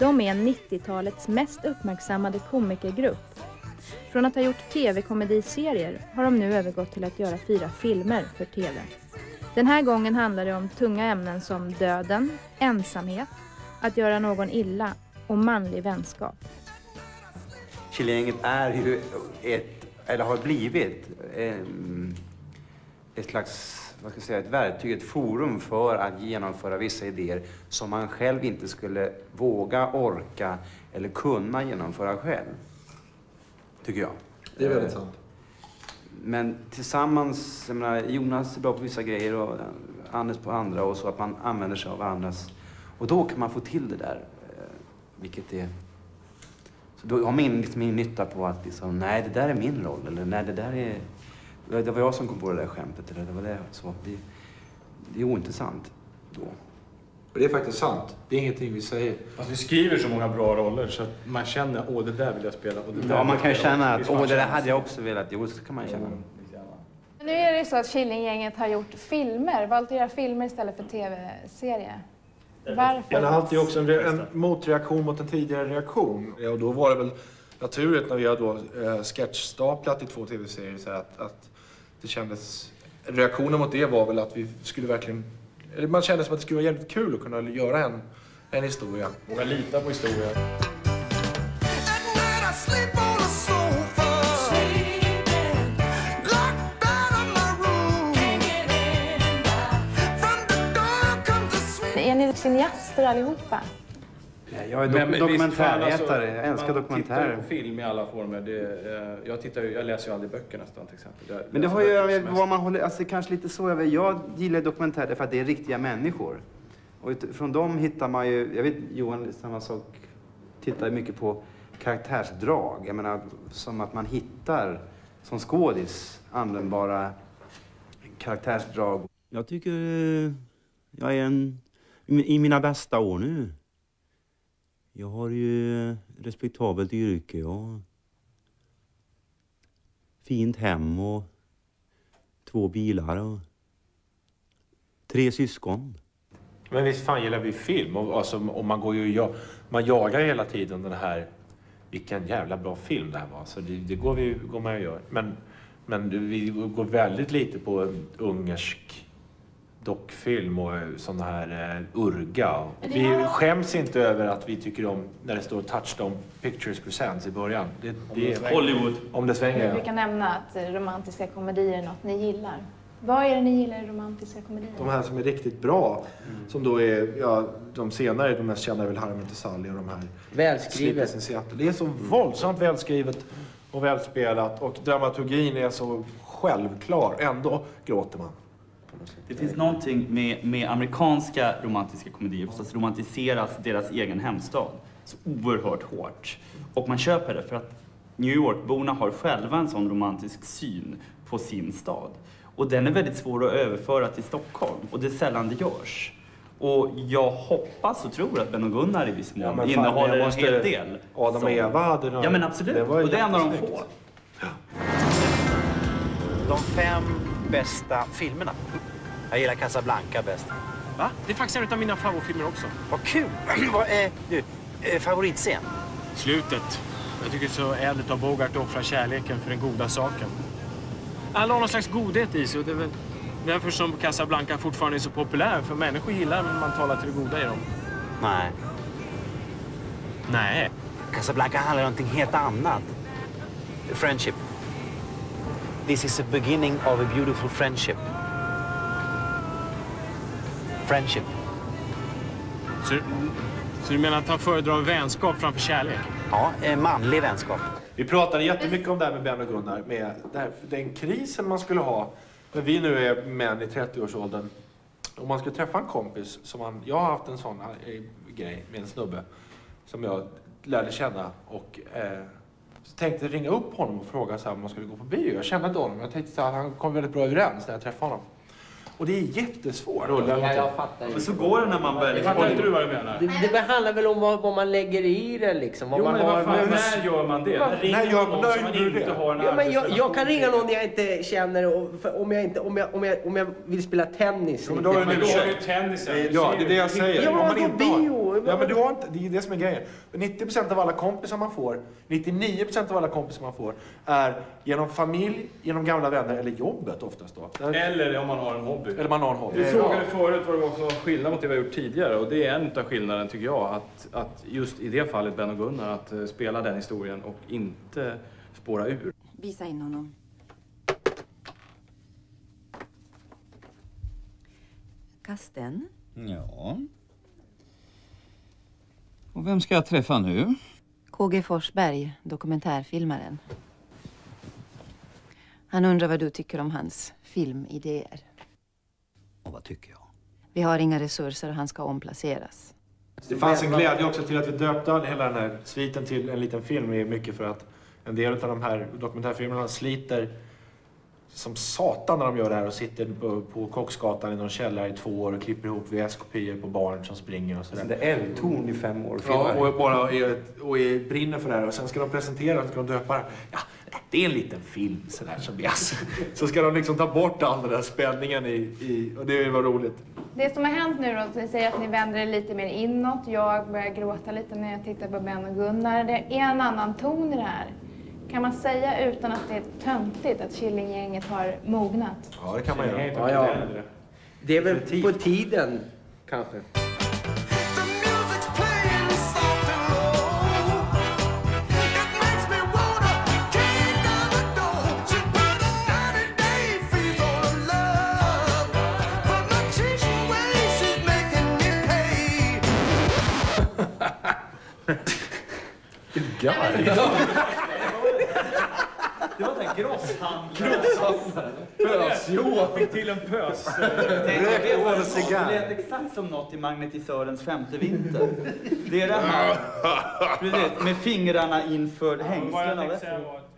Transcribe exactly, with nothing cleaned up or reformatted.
De är nittiotalets mest uppmärksammade komikergrupp. Från att ha gjort tv-komediserier har de nu övergått till att göra fyra filmer för tv. Den här gången handlar det om tunga ämnen som döden, ensamhet, att göra någon illa och manlig vänskap. Killinggänget är ju ett, eller har blivit ett slags, vad ska jag säga, ett verktyg, ett forum för att genomföra vissa idéer som man själv inte skulle våga, orka eller kunna genomföra själv. Tycker jag. Det är väldigt sant. Men tillsammans, jag menar, Jonas är bra på vissa grejer och Anders på andra, och så att man använder sig av andras. Och då kan man få till det där, vilket är... Så då har man liksom ingen nytta på att liksom, nej, det där är min roll, eller nej, det där är... Det var jag som kom på det där skämtet, eller det var det. Så det, det är ointressant då. Och det är faktiskt sant. Det är ingenting vi säger. Fast vi skriver så många bra roller så att man känner, åh, det där vill jag spela. Och det där ja, man kan ju känna att, åh, det där hade jag så. också velat. Jo, så kan man känna. Mm. Nu är det så att Killinggänget har gjort filmer, valt att göra filmer istället för tv-serier. Varför? Den har alltid också en, en motreaktion mot en tidigare reaktion. Ja, och då var det väl naturligt när vi har då eh, sketchstaplat i två tv-serier så att, att det kändes... Reaktionen mot det var väl att vi skulle verkligen... Eller man kände som att det skulle vara jävligt kul att kunna göra en, en historia. Våga lita på historien. Är ni cineaster allihopa? Ja, jag är dok- dokumentärätare. Jag älskar dokumentärer. Man tittar på film i alla former. Det, jag, tittar, jag läser ju aldrig böcker nästan till exempel. Jag, Men det har ju vad man håller, alltså kanske lite så. Jag, jag gillar dokumentärer för att det är riktiga människor. Och från dem hittar man ju, jag vet Johan, samma sak, tittar mycket på karaktärsdrag. Jag menar, som att man hittar som skådis användbara karaktärsdrag. Jag tycker jag är en, i mina bästa år nu. Jag har ju respektabelt yrke och fint hem och två bilar och tre syskon. Men visst fan gillar vi film, och alltså, och man går ju, ja, man jagar hela tiden den här, vilken jävla bra film det här var, så det, det går, vi, går man ju gör. Men, men vi går väldigt lite på ungersk dockfilm och sån här uh, urga. Vi skäms inte över att vi tycker om när det står Touchstone Pictures Presents i början. Det, det är Hollywood. Om det svänger. Vi brukar nämna att romantiska komedier är något ni gillar. Vad är det ni gillar i romantiska komedier? De här som är riktigt bra, mm. som då är, ja, de senare, de mest kända är väl Harry Met Sally och de här. Välskrivet. Det är så våldsamt välskrivet och välspelat, och dramaturgin är så självklar. Ändå gråter man. Det finns någonting med, med amerikanska romantiska komedier, förstås romantiseras deras egen hemstad så oerhört hårt. Och man köper det för att New York-borna har själva en sån romantisk syn på sin stad. Och den är väldigt svår att överföra till Stockholm, och det är sällan det görs. Och jag hoppas och tror att Ben och Gunnar i viss mån ja, innehåller måste... en hel del. Adam och Eva hade någon... Ja men absolut, det och det är en av de få. De fem bästa filmerna. Jag gillar Casablanca bäst. Va? Det är faktiskt en av mina favoritfilmer också. Vad kul! Vad är du, eh, favoritscen? Slutet. Jag tycker det är så ädelt av Bogart att offra kärleken för den goda saken. Alla har någon slags godhet i sig, och det är väl därför som Casablanca fortfarande är så populär. För människor gillar när man talar till det goda i dem. Nej. Nej. Casablanca handlar om någonting helt annat. Friendship. This is the beginning of a beautiful friendship. Friendship. Så, så du menar att han föredrar vänskap framför kärlek? Ja, en manlig vänskap. Vi pratade jättemycket om det här med Ben och Gunnar, med här, den krisen man skulle ha. När vi nu är män i trettioårsåldern. Om man skulle träffa en kompis, som man, jag har haft en sån här grej med en snubbe som jag lärde känna, och eh, så tänkte jag ringa upp honom och fråga så här, om man skulle gå på bio. Jag kände inte honom, jag tänkte att han kom väldigt bra överens när jag träffade honom. Och det är jättesvårt. Ja, jag fattar. Men så går det när man börjar... Fattar inte du vad du menar? Det, det handlar väl om vad, vad man lägger i det liksom. Vad jo, man men har, vad fan, när gör man det? När ringer gör, någon när som man inte det? har en ja, men jag, jag kan ringa till. någon jag inte känner, och, för, om, jag inte, om, jag, om, jag, om jag vill spela tennis. Ja, men då har du ju tennisen. Ja, det är det jag säger. Ja, om man då inte bio. Ja, men du har inte, det är det som är grejen. nittio procent av alla kompisar man får, nittionio procent av alla kompisar man får är genom familj, genom gamla vänner eller jobbet oftast då. Eller om man har en hobby. Eller man har en hobby. Du frågade förut vad det var för skillnad mot det vi har gjort tidigare och det är en av skillnaden tycker jag att, att just i det fallet Ben och Gunnar att uh, spela den historien och inte spåra ur. Visa in honom. Kasten? Ja. Och vem ska jag träffa nu? K G Forsberg, dokumentärfilmaren. Han undrar vad du tycker om hans filmidéer. Och vad tycker jag? Vi har inga resurser och han ska omplaceras. Det fanns en glädje också till att vi döpte hela den här sviten till en liten film är mycket för att en del av de här dokumentärfilmerna sliter som satan när de gör det här och sitter på, på Kocksgatan i någon källare i två år och klipper ihop V S-kopior på barn som springer och sådär. Så det är eldtorn i fem år. Ja, och bara är, och är, brinner för det här och sen ska de presentera och ska de döpa det. Ja, det är en liten film sådär som yes. Så ska de liksom ta bort all den där spänningen i, i och det var roligt. Det som har hänt nu då, att ni säger att ni vänder er lite mer inåt. Jag börjar gråta lite när jag tittar på Ben och Gunnar. Det är en annan ton i det här. Kan man säga utan att det är töntigt att Killinggänget har mognat? Ja, det kan man göra. Ja, ja. Det är väl på tiden, kanske. Det var en grosshandlare. Pös, jo, fick till en pös. Det lät exakt som något i magnetisörens femte vinter. Det är det här. Precis, med fingrarna inför hängslena.